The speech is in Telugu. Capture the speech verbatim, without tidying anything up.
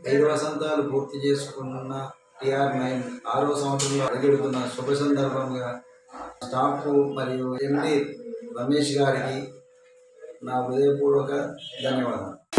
ఐదు వసంతాలు పూర్తి చేసుకున్న టీ ఆర్ నైన్ ఆరో సంవత్సరంలో అడుగెడుతున్న శుభ సందర్భంగా స్టాఫ్ మరియు ఎండి రమేష్ గారికి నా హృదయపూర్వక ధన్యవాదాలు.